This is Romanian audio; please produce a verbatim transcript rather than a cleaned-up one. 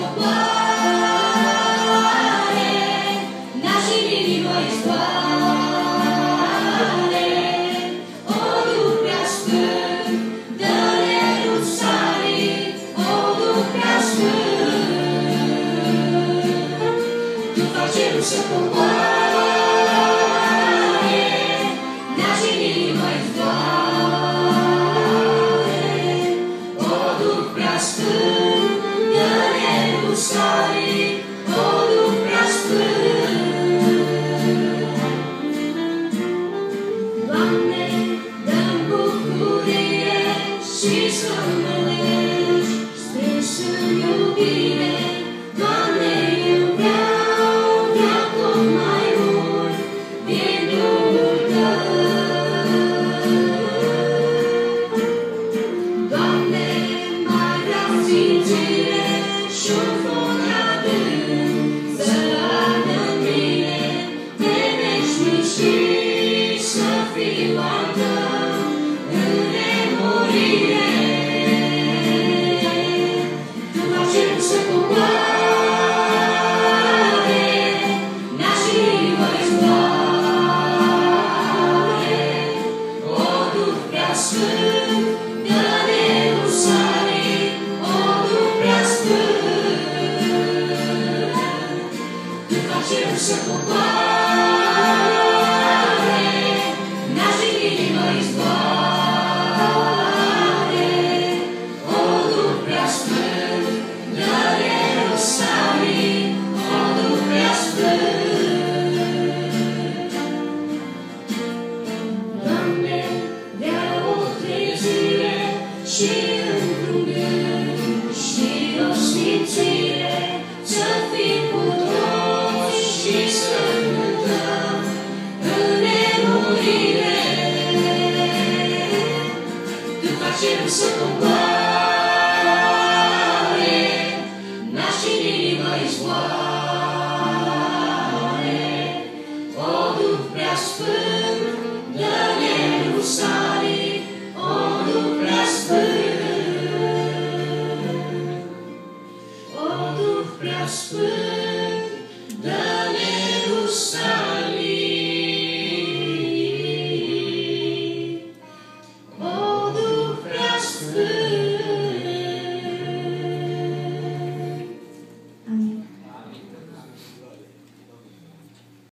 popoare, nași în inimă izvoare. O Duh prea sfânt, dă-ne Ierusalim, o Duh prea sfânt. Tu faci cerul să coboare, nași în inimă izvoare. O Duh prea sfânt, dă-ne Ierusalim, o Duh prea sfânt. Doamne, dă-mi bucurie și să mănești, strâns în iubire. Doamne, eu vreau, vreau tot mai mult din Duhul Tău. Doamne, mai vreau simțire și-un foc adânc să ardă în mine, de veșnicii să fiu al Tău în nemurire. Tu faci cerul să coboare, nași în inimă izvoare. O Duh prea sfânt, dă-ne Ierusalim, o Duh prea sfânt. Tu faci cerul să coboare, nași în inimă izvoare. O Duh prea sfânt, dă-ne Ierusalim, o Duh prea sfânt. Doamne, vreau o trezire și într-un gând și o simțire, să fim cu toți și să cântăm în nemurire. Tu faci cerul să coboare, nași în inimă izvoare. O Duh prea sfânt, dă-ne Ierusalim,